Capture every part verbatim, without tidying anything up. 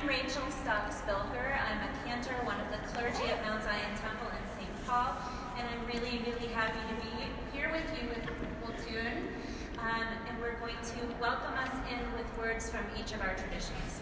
Rachel Stock-Spilker. I'm a cantor, one of the clergy at Mount Zion Temple in Saint Paul, and I'm really, really happy to be here with you with Multune, um, and we're going to welcome us in with words from each of our traditions.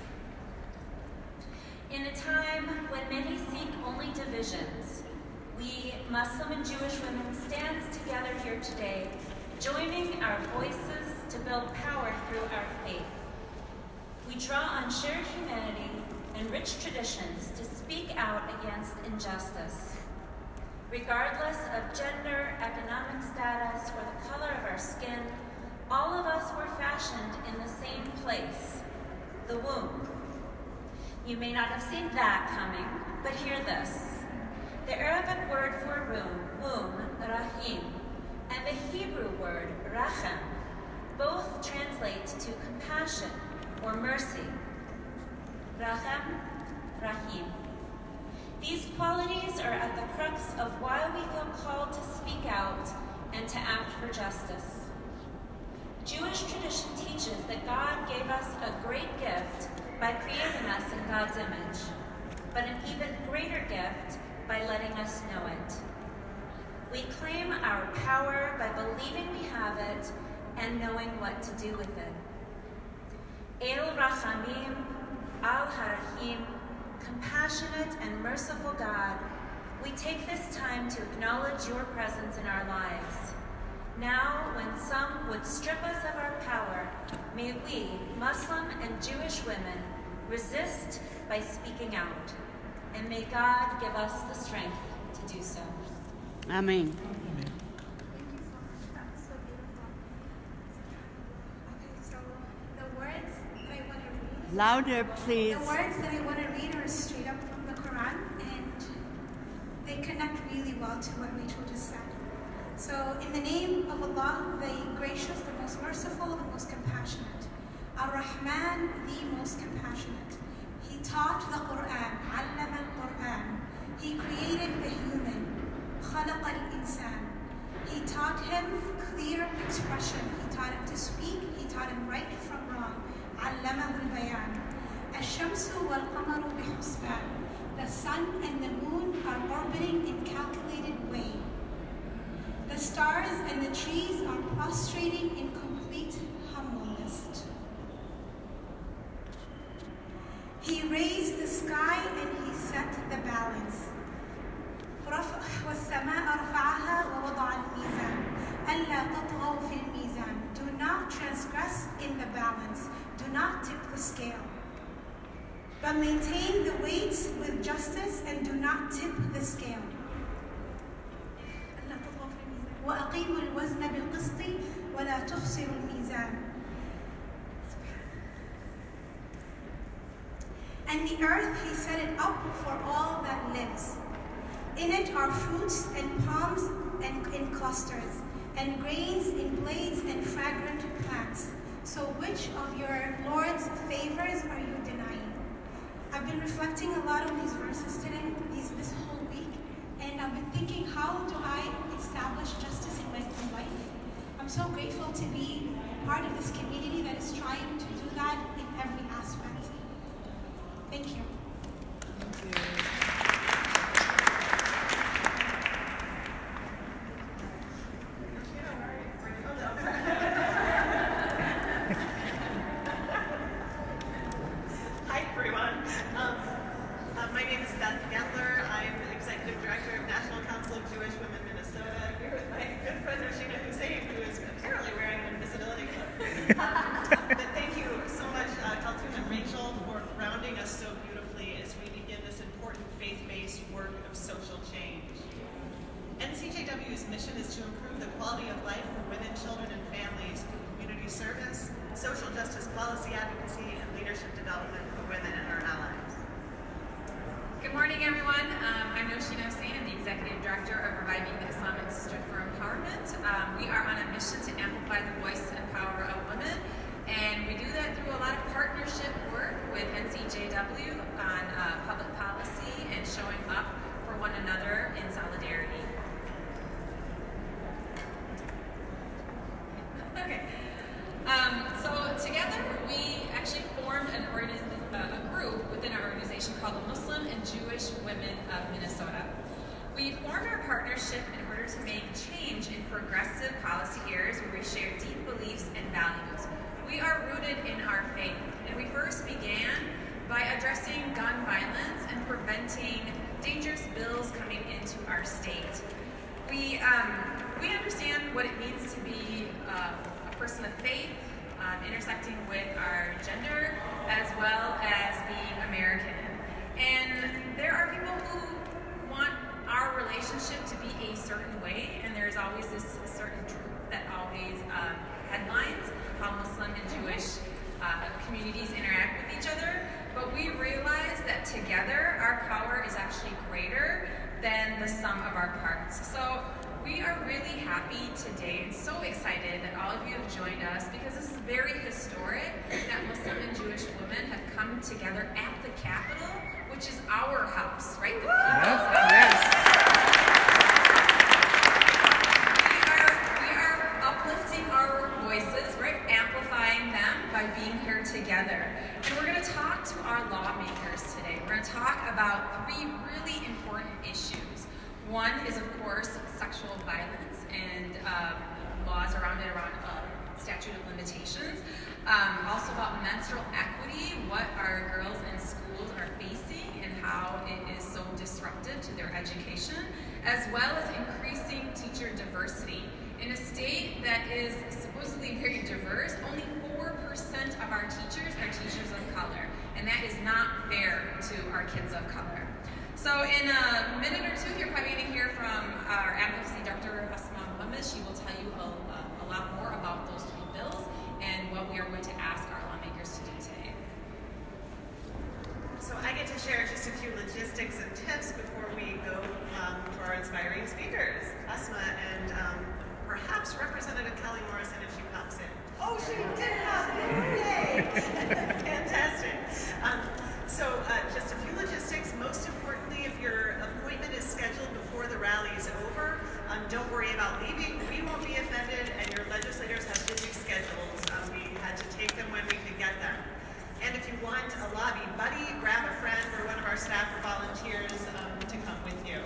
In a time when many seek only divisions, we Muslim and Jewish women stand together here today, joining our voices to build power through our faith. We draw on shared humanity and rich traditions to speak out against injustice. Regardless of gender, economic status, or the color of our skin, all of us were fashioned in the same place, the womb. You may not have seen that coming, but hear this. The Arabic word for womb, womb, rahim, and the Hebrew word, rachem, both translate to compassion or mercy. Rachem, rahim. These qualities are at the crux of why we feel called to speak out and to act for justice. Jewish tradition teaches that God gave us a great gift by creating us in God's image, but an even greater gift by letting us know it. We claim our power by believing we have it and knowing what to do with it. El Rachamim, Al Harahim, compassionate and merciful God, we take this time to acknowledge your presence in our lives. Now, when some would strip us of our power, may we, Muslim and Jewish women, resist by speaking out. And may God give us the strength to do so. Amen. Amen. Louder, please. The words that I want to read are straight up from the Quran, and they connect really well to what Rachel just said. So, in the name of Allah, the gracious, the most merciful, the most compassionate. Ar-Rahman, the most compassionate. He taught the Quran, Allama al-Quran. He created the human, Khalaq al-Insan. He taught him clear expression. He taught him to speak. He taught him right from wrong. علمه البيان. الشمس والقمر بحسبان. The sun and the moon are orbiting in calculated way. The stars and the trees are prostrating in complete humbleness. He raised the sky and he set the balance. والسماء رفعها ووضع الميزان. ألا تطغوا في الميزان. Do not transgress in the balance. Do not tip the scale, but maintain the weights with justice and do not tip the scale. وأقيموا الوزن بالقسط ولا تخسروا الميزان. And the earth he set it up for all that lives. In it are fruits and palms and in clusters, and grains in blades and fragrant plants. So which of your Lord's favors are you denying? I've been reflecting a lot on these verses today, these, this whole week, and I've been thinking, how do I establish justice in my own life? I'm so grateful to be part of this community that is trying to do that in every aspect. Thank you. Thank you. But thank you so much, uh, Kaltun and Rachel, for grounding us so beautifully as we begin this important faith-based work of social change. N C J W's mission is to improve the quality of life for women, children, and families through community service, social justice policy advocacy, and leadership development for women and our allies. Good morning, everyone. Um, I'm Noshina Hussain. I'm the Executive Director of Reviving the Islamic Sisterhood for Empowerment. Um, we are on a mission to amplify the voice and power of women, and we do that through a lot of partnership work with N C J W on uh, public policy and showing up for one another in solidarity. Okay. Um, so together, we actually formed an organiz uh, a group within our organization called the Muslim and Jewish Women of Minnesota. We formed our partnership in order to make change in progressive policy areas where we share deep beliefs and values. We are rooted in our faith, and we first began by addressing gun violence and preventing dangerous bills coming into our state. We, um, we understand what it means to be uh, a person of faith, um, intersecting with our gender, as well as being American. And there are people who want our relationship to be a certain way, and there's always this certain truth that always um, headlines how Muslim and Jewish uh, communities interact with each other. But we realize that together our power is actually greater than the sum of our parts. So we are really happy today and so excited that all of you have joined us, because this is very historic that Muslim and Jewish women have come together at the Capitol, which is our house, right? The people's house. Yes. We are, we are uplifting our voices, right? Amplifying them by being here together. And we're going to talk to our lawmakers today. We're going to talk about three really important issues. One is, of course, sexual violence and um, laws around it, around uh, statute of limitations. Um, also about menstrual equity, what our girls in schools are facing and how it is so disruptive to their education, as well as increasing teacher diversity. In a state that is supposedly very diverse, only four percent of our teachers are teachers of color, and that is not fair to our kids of color. So in a minute or two, you're probably going to hear from our advocacy director, Asma Muhammad. She will tell you a, a lot more about those three bills and what we are going to ask our lawmakers to do today. So I get to share just a few logistics and tips before we go um, to our inspiring speakers, Asma and um, perhaps Representative Kelly Morrison if she pops in. Oh, she did pop in! Yay! Fantastic. Um, so uh, just a few logistics. Most importantly, if your appointment is scheduled before the rally is over, um, don't worry about leaving. We won't be offended, and your legislators have busy schedules. Um, we had to take them when we could get them. And if you want a lobby buddy, grab a friend or one of our staff or volunteers um, to come with you.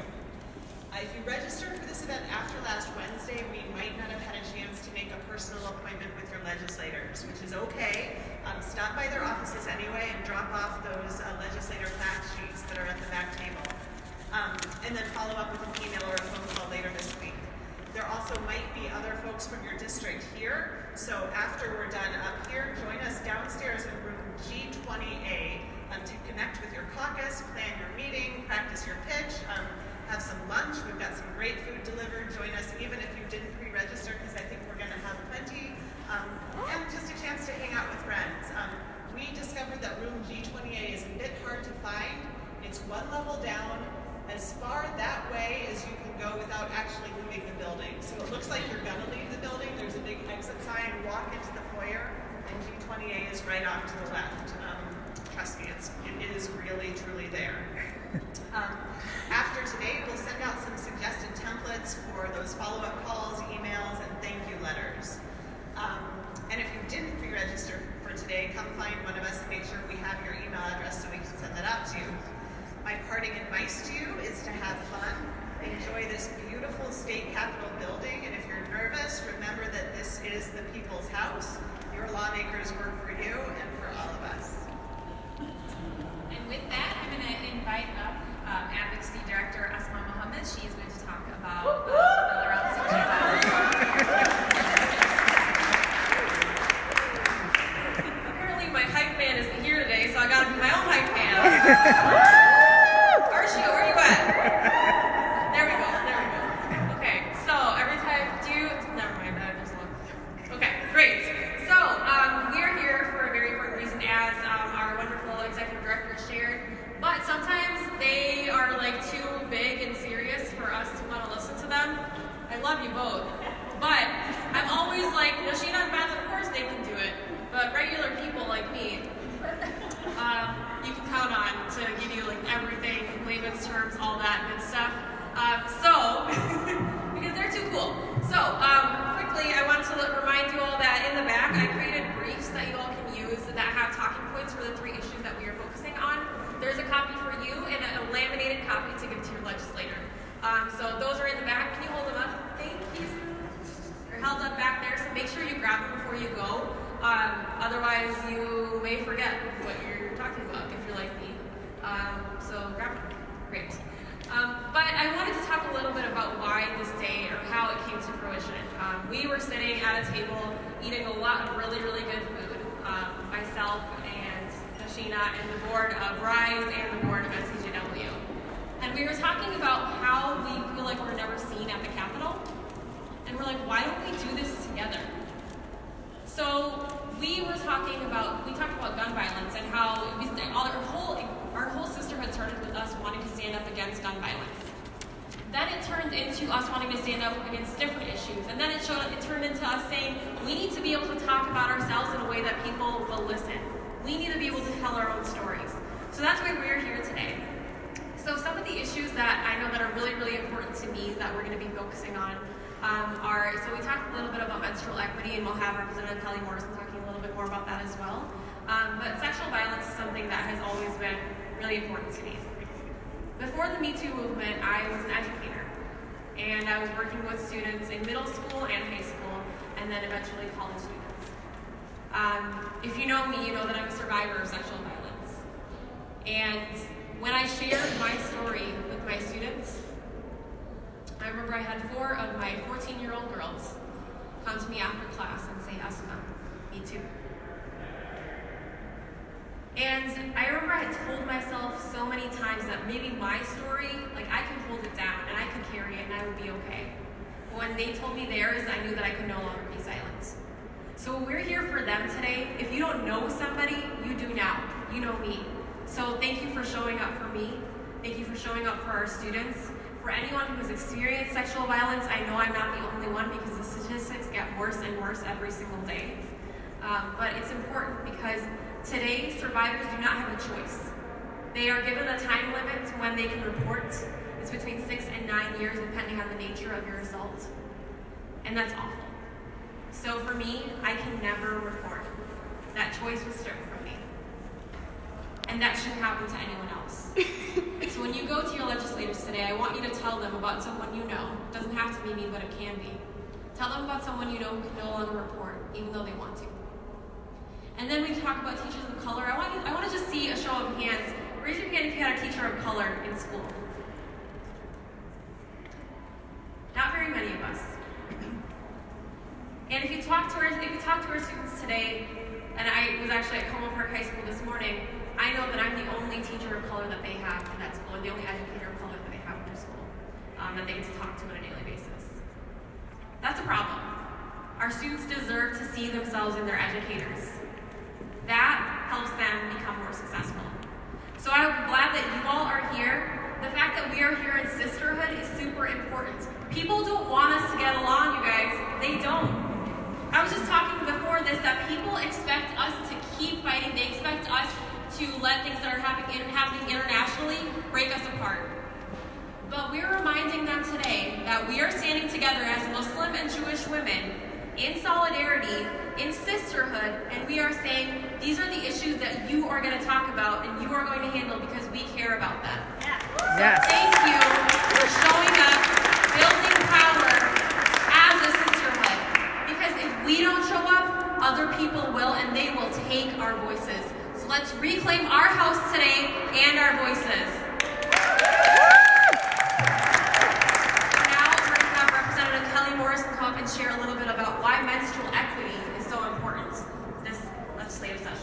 Uh, if you registered for this event after last Wednesday, we might not have had a chance to make a personal appointment with your legislators, which is okay. Um, stop by their offices anyway and drop off those uh, legislator fact sheets that are at the back table. Um, and then follow up with an email or a phone call later this week. There also might be other folks from your district here, so after we're done up here, join us downstairs in room G twenty A um, to connect with your caucus, plan your meeting, practice your pitch, um, have some lunch. We've got some great food delivered. Join us even if you didn't pre-register, because I think we're going to have plenty. Um, and just a chance to hang out with friends. Um, we discovered that room G twenty A is a bit hard to find. It's one level down, as far that way as you can go without actually leaving the building. So it looks like you're going to leave the building. There's a big exit sign. Walk into the foyer, and G twenty A is right off to the left. Um, trust me, it's, it is really, truly there. Um, after today, we'll send out some suggested templates for those follow-up calls, emails, and thank you letters. Um, and if you didn't pre-register for today, come find one of us and make sure we have your email address so we can send that out to you. My parting advice to you is to have fun. Enjoy this beautiful state capitol building, and if you're nervous, remember that this is the people's house. Your lawmakers work for you and for all of us. And with that, I'm going to invite up um, Advocacy Director Asma Muhammad. She is going to talk about uh, the bill around sexual violence. Apparently my hype man isn't here today, so I got to be my own hype man. Archie, where are you at? There we go, there we go. Okay, so every time, do you, never mind, I just looked. Okay, great. So, um, we're here for a very important reason, as um, our wonderful executive director shared, but sometimes they are like too big and serious for us to want to listen to them. I love you both, but I'm always like, Yoshina and Beth, of course they can do it, but regular people like me, um, you can count on to give you like everything, layman's terms, all that good stuff. Um, so, because they're too cool. So, um, quickly, I want to remind you all that in the back, I created briefs that you all can use that have talking points for the three issues that we are focusing on. There's a copy happy to give to your legislator. Um, so those are in the back. Can you hold them up? Thank you. They're held up back there, so make sure you grab them before you go. Um, otherwise, you may forget what you're talking about if you're like me. Um, so grab them. Great. Um, but I wanted to talk a little bit about why this day or how it came to fruition. Um, we were sitting at a table eating a lot of really, really good food. Um, myself and Sheena and the board of RISE and the board of N C J W. And we were talking about how we feel like we're never seen at the Capitol. And we're like, why don't we do this together? So we were talking about, we talked about gun violence and how we, all, our, whole, our whole sisterhood started with us wanting to stand up against gun violence. Then it turned into us wanting to stand up against different issues. And then it, showed, it turned into us saying, we need to be able to talk about ourselves in a way that people will listen. We need to be able to tell our own stories. So that's why we're here today. So some of the issues that I know that are really, really important to me that we're going to be focusing on um, are, so we talked a little bit about menstrual equity, and we'll have Representative Kelly Morrison talking a little bit more about that as well. Um, but sexual violence is something that has always been really important to me. Before the Me Too movement, I was an educator, and I was working with students in middle school and high school, and then eventually college students. Um, if you know me, you know that I'm a survivor of sexual violence. And when I shared my story with my students, I remember I had four of my fourteen-year-old girls come to me after class and say, Asma, me too. And I remember I had told myself so many times that maybe my story, like I could hold it down and I could carry it and I would be okay. But when they told me theirs, I knew that I could no longer be silent. So we're here for them today. If you don't know somebody, you do now. You know me. So thank you for showing up for me. Thank you for showing up for our students. For anyone who has experienced sexual violence, I know I'm not the only one because the statistics get worse and worse every single day. Um, but it's important because today, survivors do not have a choice. They are given a time limit to when they can report. It's between six and nine years, depending on the nature of your assault. And that's awful. So for me, I can never report. That choice was stripped from me. And that shouldn't happen to anyone else. So when you go to your legislators today, I want you to tell them about someone you know. It doesn't have to be me, but it can be. Tell them about someone you know who can no longer report, even though they want to. And then we talk about teachers of color. I want, you, I want to just see a show of hands. Raise your hand if you had a teacher of color in school. Not very many of us. And if you talk to our, if you talk to our students today, and I was actually at Como Park High School this morning, I know that I'm the only teacher of color that they have in that school, and the only educator of color that they have in their school, um, that they get to talk to on a daily basis. That's a problem. Our students deserve to see themselves in their educators. That helps them become more successful. So I'm glad that you all are here. The fact that we are here in sisterhood is super important. People don't want us to get along, you guys. They don't. I was just talking before this that people expect us to keep fighting. They expect us to let things that are happening, happening internationally break us apart. But we're reminding them today that we are standing together as Muslim and Jewish women in solidarity, in sisterhood, and we are saying these are the issues that you are going to talk about and you are going to handle because we care about them. Yes. So thank you for showing up, building power as a sisterhood. Because if we don't show up, other people will, and they will take our voices. So let's reclaim our house today and our voices. Now we're going to have Representative Kelly Morrison come up and share a little bit about why menstrual equity is so important in this legislative session.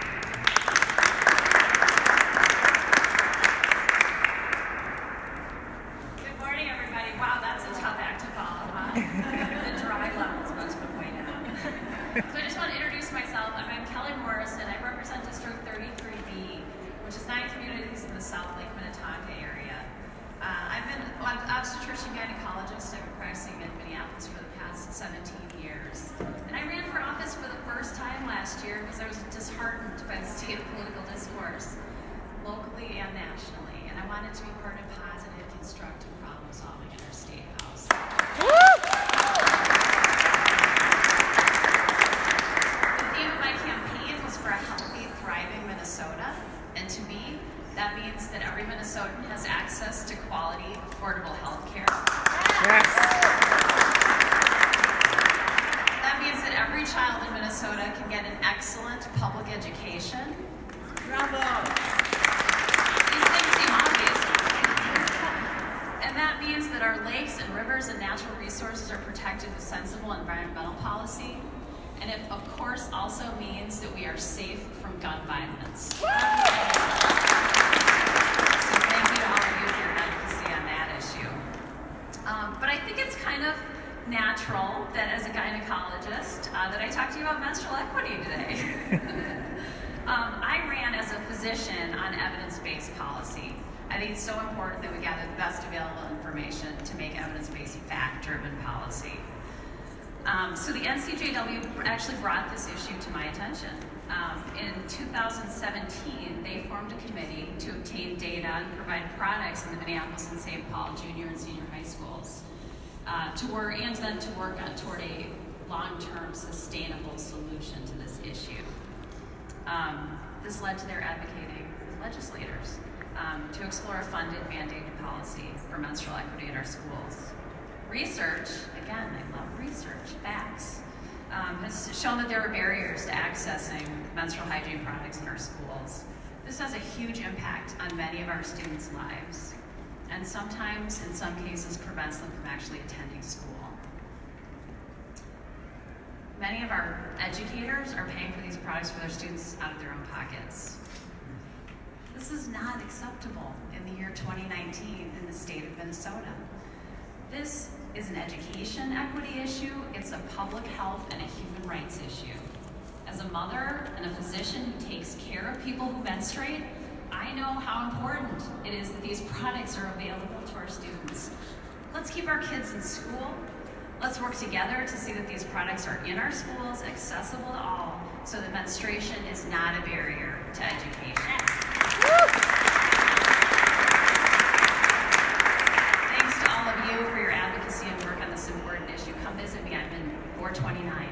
Good morning, everybody. Wow, that's a tough act to follow, huh? The dry levels must be way down. So I just want to introduce myself. I'm Kelly Morrison. I represent District thirty-three B, which is nine communities in the South Lake Minnetonka area. Uh, I've been an obstetrician gynecologist. I've been practicing in Minneapolis for the past seventeen years. And I ran for office for the first time last year because I was disheartened by the state of political discourse, locally and nationally. And I wanted to be part of positive, constructive problem solving in our state house. The theme of my campaign was for a healthy, thriving Minnesota. And to me, That means that every Minnesotan has access to quality, affordable health care. Yes. That means that every child in Minnesota can get an excellent public education. Bravo. These things seem obvious. And that means that our lakes and rivers and natural resources are protected with sensible environmental policy. And it, of course, also means that we are safe from gun violence. So thank you to all of you for your advocacy on that issue. Um, but I think it's kind of natural that as a gynecologist uh, that I talk to you about menstrual equity today. um, I ran as a physician on evidence-based policy. I think it's so important that we gather the best available information to make evidence-based, fact-driven policy. Um, so the N C J W actually brought this issue to my attention. Um, in two thousand seventeen, they formed a committee to obtain data and provide products in the Minneapolis and Saint Paul junior and senior high schools uh, to work and then to work on toward a long-term sustainable solution to this issue. Um, this led to their advocating with legislators um, to explore a funded mandated policy for menstrual equity in our schools. Research, again, I love research, facts, um, has shown that there are barriers to accessing menstrual hygiene products in our schools. This has a huge impact on many of our students' lives, and sometimes, in some cases, prevents them from actually attending school. Many of our educators are paying for these products for their students out of their own pockets. This is not acceptable in the year twenty nineteen in the state of Minnesota. This is an education equity issue, it's a public health and a human rights issue. As a mother and a physician who takes care of people who menstruate, I know how important it is that these products are available to our students. Let's keep our kids in school. Let's work together to see that these products are in our schools, accessible to all, so that menstruation is not a barrier to education. Thanks to all of you for your advocacy and work on this important issue. Come visit me. I'm in four twenty-nine.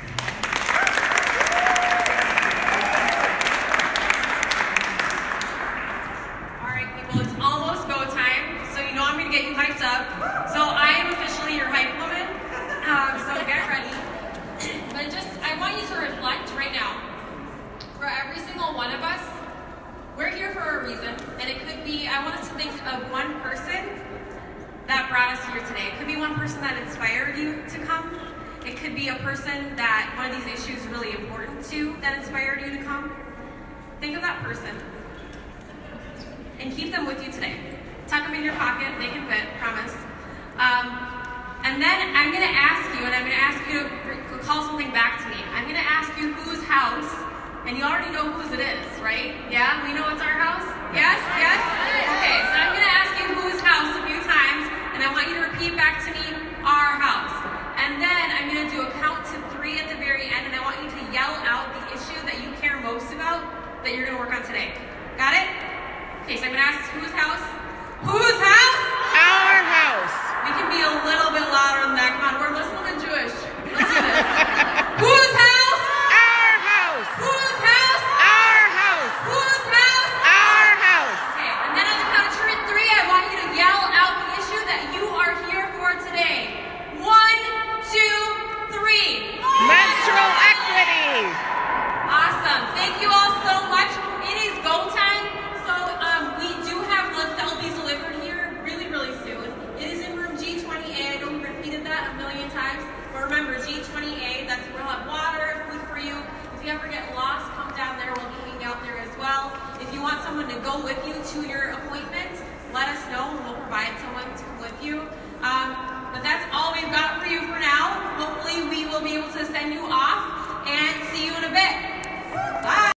All right, people, it's almost go time, so you know I'm going to get you hyped up. So I am officially your hype woman, um, so get ready. But just, I want you to reflect right now. For every single one of us, we're here for a reason, and it could be, I want us to think of one person that brought us here today. It could be one person that inspired you to come. It could be a person that one of these issues is really important to that inspired you to come. Think of that person and keep them with you today. Tuck them in your pocket, they can fit, promise. Um, and then I'm gonna ask you, and I'm gonna ask you to call something back to me. I'm gonna ask you whose house, and you already know whose it is, right? Yeah, we know it's our house? Yes, yes? Okay, so I'm gonna ask you whose house a few times, and I want you to repeat back to me, our house. And then I'm gonna do a count to three at the very end, and I want you to yell out the issue that you care most about that you're gonna work on today. Got it? Okay, so I'm gonna ask whose house? Whose house? Our house. We can be a little bit louder than that. Come on, we're Muslim and Jewish. Let's do this. Whose house? Our house. Whose house? Our house. Whose house? Our house. Okay, and then on the count of three, I want you to yell out the issue that you are here for today. One, two, three. Menstrual equity. Awesome. Thank you all so much. It is go time. So um, we do have they'll be delivered here really, really soon. It is in room G twenty A. I know we repeated that a million times. But remember, G twenty A, that's where we'll have water, food for you. If you ever get lost, come down there. We'll be hanging out there as well. If you want someone to go with you to your appointment,